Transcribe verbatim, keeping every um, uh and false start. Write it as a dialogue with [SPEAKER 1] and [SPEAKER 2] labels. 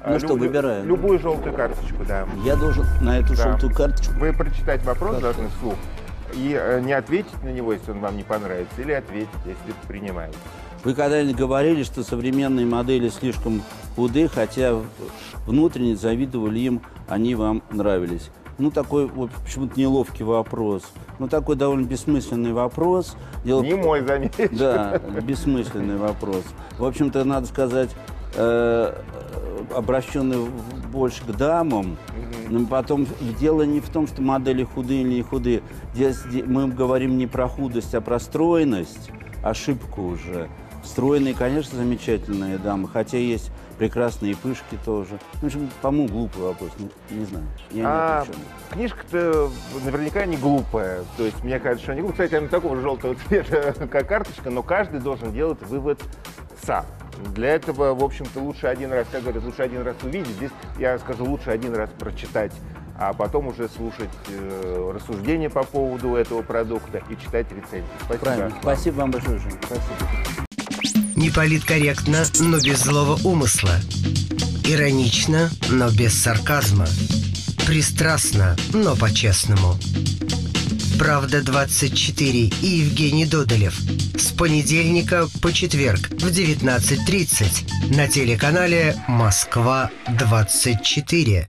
[SPEAKER 1] Ну что, выбираем?
[SPEAKER 2] Любую желтую карточку, да.
[SPEAKER 1] Я должен на эту
[SPEAKER 2] Да.
[SPEAKER 1] желтую карточку...
[SPEAKER 2] Вы прочитать вопрос
[SPEAKER 1] Как?
[SPEAKER 2] должны вслух и э, не ответить на него, если он вам не понравится, или ответить, если это принимаете.
[SPEAKER 1] Вы когда-нибудь говорили, что современные модели слишком худы, хотя внутренне завидовали им, они вам нравились? Ну, такой вот почему-то неловкий вопрос. Ну, такой довольно бессмысленный вопрос. Дело...
[SPEAKER 2] Не мой, заметь.
[SPEAKER 1] Да, бессмысленный вопрос. В общем-то, надо сказать, э, обращенный больше к дамам. Но потом дело не в том, что модели худые или не худые. Здесь мы говорим не про худость, а про стройность. Ошибку уже. Стройные, конечно, замечательные дамы, хотя есть прекрасные пышки тоже. В общем, по-моему, глупый вопрос, не, не знаю. Я
[SPEAKER 2] А
[SPEAKER 1] не
[SPEAKER 2] книжка-то наверняка не глупая. То есть, мне кажется, что она не глупая. Кстати, она такого желтого цвета, как карточка, но каждый должен делать вывод сам. Для этого, в общем-то, лучше один раз, как говорят, лучше один раз увидеть. Здесь, я скажу, лучше один раз прочитать, а потом уже слушать э, рассуждения по поводу этого продукта и читать рецензии. Спасибо.
[SPEAKER 1] Правильно.
[SPEAKER 2] Вам.
[SPEAKER 1] Спасибо вам большое, Жень.
[SPEAKER 2] Спасибо.
[SPEAKER 3] Не политкорректно, но без злого умысла. Иронично, но без сарказма. Пристрастно, но по-честному. «Правда двадцать четыре» и Евгений Додолев. С понедельника по четверг в девятнадцать тридцать на телеканале «Москва двадцать четыре».